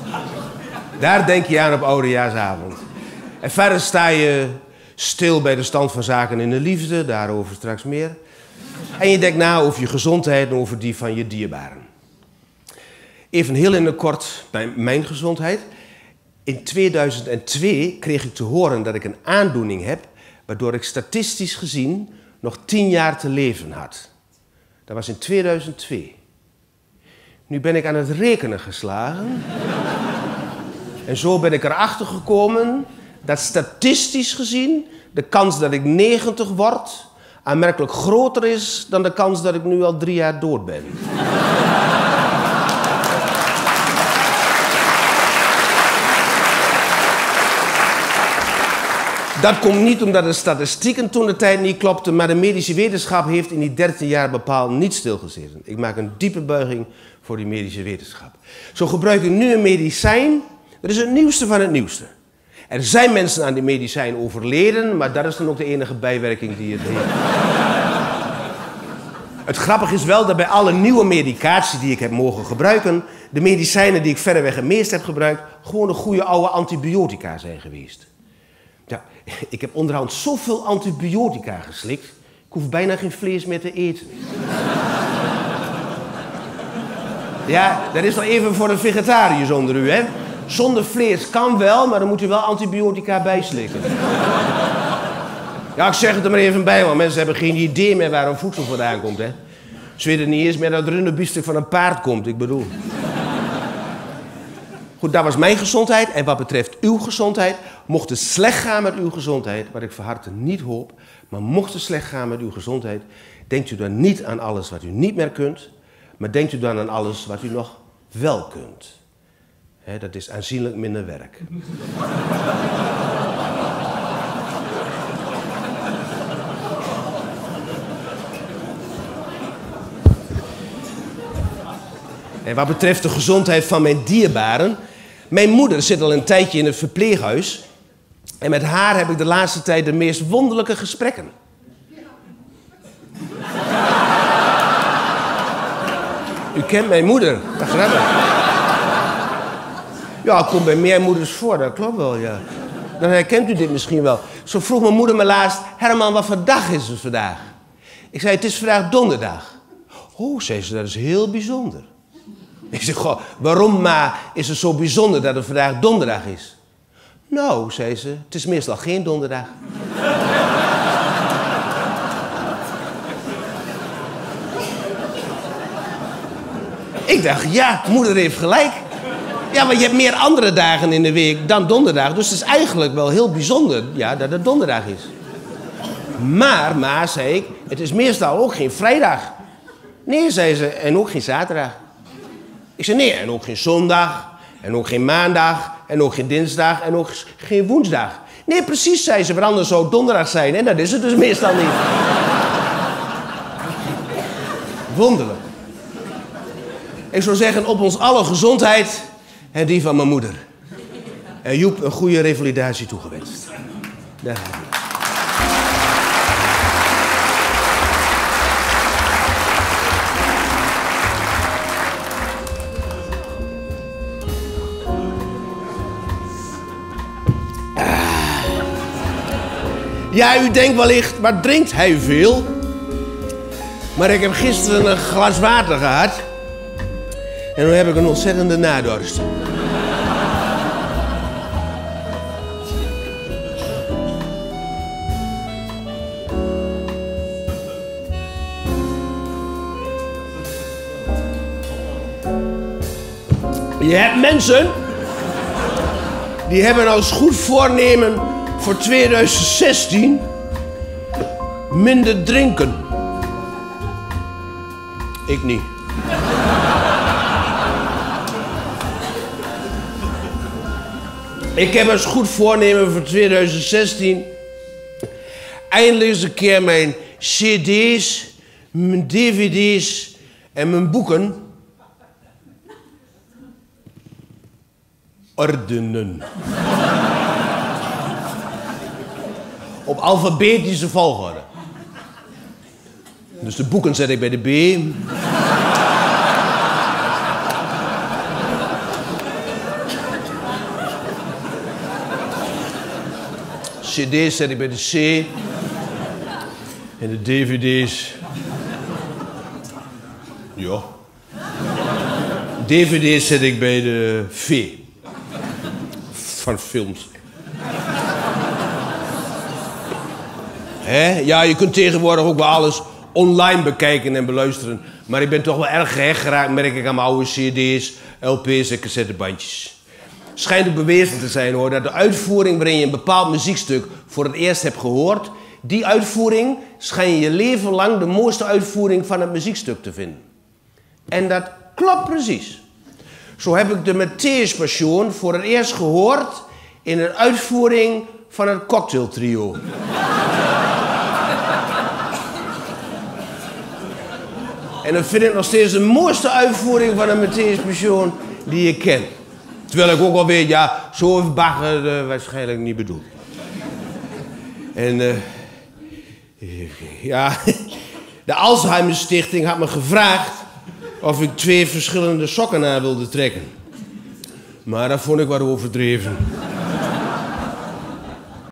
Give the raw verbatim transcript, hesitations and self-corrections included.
Daar denk je aan op oudejaarsavond. En verder sta je stil bij de stand van zaken in de liefde, daarover straks meer. En je denkt na over je gezondheid en over die van je dierbaren. Even heel in het kort bij mijn gezondheid. In tweeduizend twee kreeg ik te horen dat ik een aandoening heb, waardoor ik statistisch gezien nog tien jaar te leven had. Dat was in tweeduizend twee. Nu ben ik aan het rekenen geslagen. En zo ben ik erachter gekomen dat statistisch gezien de kans dat ik negentig word aanmerkelijk groter is dan de kans dat ik nu al drie jaar dood ben. Dat komt niet omdat de statistieken toen de tijd niet klopten, maar de medische wetenschap heeft in die dertien jaar bepaald niet stilgezeten. Ik maak een diepe buiging voor die medische wetenschap. Zo gebruik ik nu een medicijn, dat is het nieuwste van het nieuwste. Er zijn mensen aan die medicijn overleden, maar dat is dan ook de enige bijwerking die het heeft. Het grappige is wel dat bij alle nieuwe medicatie die ik heb mogen gebruiken, de medicijnen die ik verreweg het meest heb gebruikt, gewoon de goede oude antibiotica zijn geweest. Ja, ik heb onderhand zoveel antibiotica geslikt, ik hoef bijna geen vlees meer te eten. Ja, dat is nog even voor de vegetariërs onder u, hè. Zonder vlees kan wel, maar dan moet u wel antibiotica bijslikken. Ja, ik zeg het er maar even bij, want mensen hebben geen idee meer waar hun voedsel vandaan komt, hè. Ze weten niet eens meer dat het runderbiefstuk van een paard komt, ik bedoel. Goed, dat was mijn gezondheid. En wat betreft uw gezondheid, mocht het slecht gaan met uw gezondheid, wat ik van harte niet hoop, maar mocht het slecht gaan met uw gezondheid, denkt u dan niet aan alles wat u niet meer kunt, maar denkt u dan aan alles wat u nog wel kunt. He, dat is aanzienlijk minder werk. En wat betreft de gezondheid van mijn dierbaren, mijn moeder zit al een tijdje in het verpleeghuis en met haar heb ik de laatste tijd de meest wonderlijke gesprekken. U kent mijn moeder, dat grappig. Ja, het komt bij meer moeders voor, dat klopt wel, ja. Dan herkent u dit misschien wel. Zo vroeg mijn moeder me laatst, Herman, wat voor dag is het vandaag? Ik zei, het is vandaag donderdag. Oh, zei ze, dat is heel bijzonder. Ik zeg, goh, waarom ma is het zo bijzonder dat het vandaag donderdag is? Nou, zei ze, het is meestal geen donderdag. Ik dacht, ja, moeder heeft gelijk. Ja, maar je hebt meer andere dagen in de week dan donderdag. Dus het is eigenlijk wel heel bijzonder, ja, dat het donderdag is. Maar, ma, zei ik, het is meestal ook geen vrijdag. Nee, zei ze, en ook geen zaterdag. Ik zei, nee, en ook geen zondag, en ook geen maandag, en ook geen dinsdag, en ook geen woensdag. Nee, precies, zei ze, want anders zou het donderdag zijn. En dat is het dus meestal niet. Wonderlijk. Ik zou zeggen, op ons alle gezondheid en die van mijn moeder. En Joep een goede revalidatie toegewenst. Daar gaan we. Ja, u denkt wellicht, maar drinkt hij veel? Maar ik heb gisteren een glas water gehad. En nu heb ik een ontzettende nadorst. Je hebt mensen die hebben als goed voornemen voor tweeduizend zestien minder drinken. Ik niet. Ik heb als goed voornemen voor tweeduizend zestien eindelijk eens een keer mijn cd's, mijn dvd's en mijn boeken ordenen. Op alfabetische volgorde. Dus de boeken zet ik bij de B. cd's zet ik bij de C. En de dvd's... Ja. dvd's zet ik bij de V. Van films. Hè? Ja, je kunt tegenwoordig ook wel alles online bekijken en beluisteren. Maar ik ben toch wel erg gehecht geraakt, merk ik aan mijn oude cd's, L P's en cassettebandjes. Schijnt ook bewezen te zijn hoor, dat de uitvoering waarin je een bepaald muziekstuk voor het eerst hebt gehoord, die uitvoering schijn je je leven lang de mooiste uitvoering van het muziekstuk te vinden. En dat klopt precies. Zo heb ik de Matthäus Passion voor het eerst gehoord in een uitvoering van het Cocktail Trio. En dat vind ik nog steeds de mooiste uitvoering van een Matthäus Passion die ik ken. Terwijl ik ook al weet, ja, zo heeft Bach het uh, waarschijnlijk niet bedoeld. En uh, ja, de Alzheimer Stichting had me gevraagd of ik twee verschillende sokken aan wilde trekken. Maar dat vond ik wat overdreven.